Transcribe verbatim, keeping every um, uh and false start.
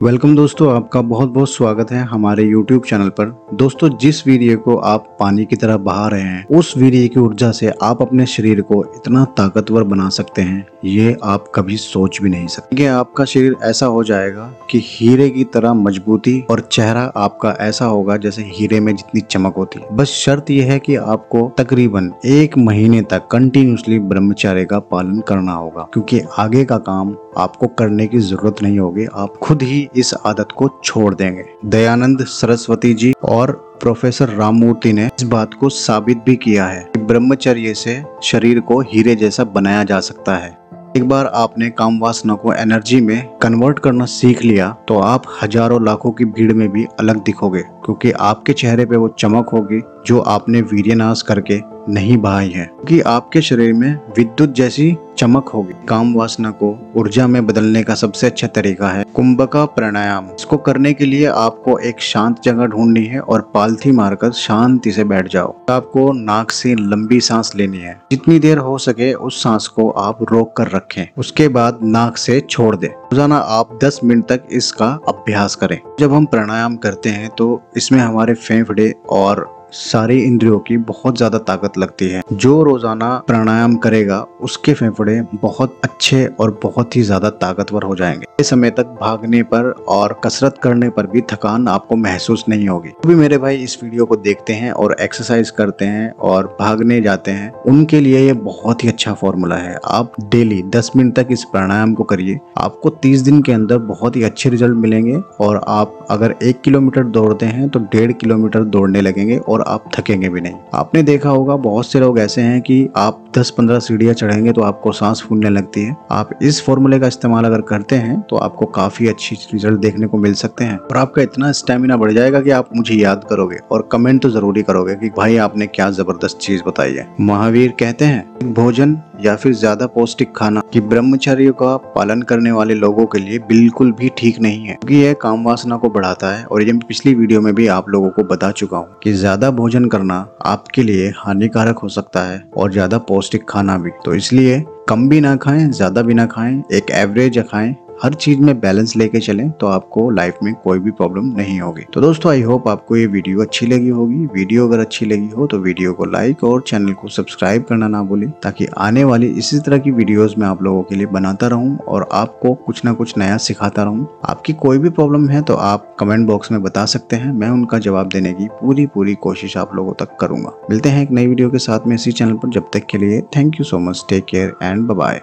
Welcome दोस्तों, आपका बहुत बहुत स्वागत है हमारे यूट्यूब चैनल पर। दोस्तों, जिस वीर्य को आप पानी की तरह बहा रहे हैं, उस वीर्य की ऊर्जा से आप अपने शरीर को इतना ताकतवर बना सकते हैं, ये आप कभी सोच भी नहीं सकते। कि आपका शरीर ऐसा हो जाएगा कि हीरे की तरह मजबूती और चेहरा आपका ऐसा होगा जैसे हीरे में जितनी चमक होती है। बस शर्त यह है कि आपको तकरीबन एक महीने तक कंटिन्यूसली ब्रह्मचर्य का पालन करना होगा, क्योंकि आगे का काम आपको करने की जरूरत नहीं होगी, आप खुद ही इस आदत को छोड़ देंगे। दयानंद सरस्वती जी और प्रोफेसर राममूर्ति ने इस बात को साबित भी किया है कि ब्रह्मचर्य से शरीर को हीरे जैसा बनाया जा सकता है। एक बार आपने काम वासना को एनर्जी में कन्वर्ट करना सीख लिया तो आप हजारों लाखों की भीड़ में भी अलग दिखोगे, क्योंकि आपके चेहरे पे वो चमक होगी जो आपने वीर्यनाश करके नहीं बहाई है, क्योंकि आपके शरीर में विद्युत जैसी चमक होगी। काम वासना को ऊर्जा में बदलने का सबसे अच्छा तरीका है कुंभका प्राणायाम। इसको करने के लिए आपको एक शांत जगह ढूंढनी है और पालथी मारकर शांति से बैठ जाओ। आपको नाक से लंबी सांस लेनी है, जितनी देर हो सके उस सांस को आप रोक कर रखें, उसके बाद नाक से छोड़ दें। रोजाना आप दस मिनट तक इसका अभ्यास करें। जब हम प्राणायाम करते हैं तो इसमें हमारे फेफड़े और सारी इंद्रियों की बहुत ज्यादा ताकत लगती है। जो रोजाना प्राणायाम करेगा उसके फेफड़े बहुत अच्छे और बहुत ही ज्यादा ताकतवर हो जाएंगे। इस समय तक भागने पर और कसरत करने पर भी थकान आपको महसूस नहीं होगी। तो भी मेरे भाई इस वीडियो को देखते हैं और एक्सरसाइज करते हैं और भागने जाते हैं, उनके लिए ये बहुत ही अच्छा फॉर्मूला है। आप डेली दस मिनट तक इस प्राणायाम को करिए, आपको तीस दिन के अंदर बहुत ही अच्छे रिजल्ट मिलेंगे। और आप अगर एक किलोमीटर दौड़ते हैं तो डेढ़ किलोमीटर दौड़ने लगेंगे और आप थकेंगे भी नहीं। आपने देखा होगा बहुत से लोग ऐसे हैं कि आप दस पंद्रह सीढ़ियां चढ़ेंगे तो आपको सांस फूलने लगती है। आप इस फॉर्मूले का इस्तेमाल अगर करते हैं तो आपको काफी अच्छी रिजल्ट देखने को मिल सकते हैं और आपका इतना स्टेमिना बढ़ जाएगा कि आप मुझे याद करोगे और कमेंट तो जरूरी करोगे कि भाई आपने क्या जबरदस्त चीज बताई है। महावीर कहते हैं भोजन या फिर ज्यादा पौष्टिक खाना कि ब्रह्मचर्य का पालन करने वाले लोगों के लिए बिल्कुल भी ठीक नहीं है, क्योंकि यह काम वासना को बढ़ाता है। और ये मैं पिछली वीडियो में भी आप लोगों को बता चुका हूँ कि ज्यादा भोजन करना आपके लिए हानिकारक हो सकता है और ज्यादा पौष्टिक खाना भी। तो इसलिए कम भी ना खाएं, ज्यादा भी ना खाएं, एक एवरेज खाएं। हर चीज में बैलेंस लेके चलें तो आपको लाइफ में कोई भी प्रॉब्लम नहीं होगी। तो दोस्तों, आई होप आपको ये वीडियो अच्छी लगी होगी। वीडियो अगर अच्छी लगी हो तो वीडियो को लाइक और चैनल को सब्सक्राइब करना ना भूलें, ताकि आने वाली इसी तरह की वीडियोस मैं आप लोगों के लिए बनाता रहूं और आपको कुछ ना कुछ नया सिखाता रहूं। आपकी कोई भी प्रॉब्लम है तो आप कमेंट बॉक्स में बता सकते हैं, मैं उनका जवाब देने की पूरी पूरी कोशिश आप लोगों तक करूंगा। मिलते हैं एक नई वीडियो के साथ में इसी चैनल पर। जब तक के लिए thank you so much, take care and bye bye.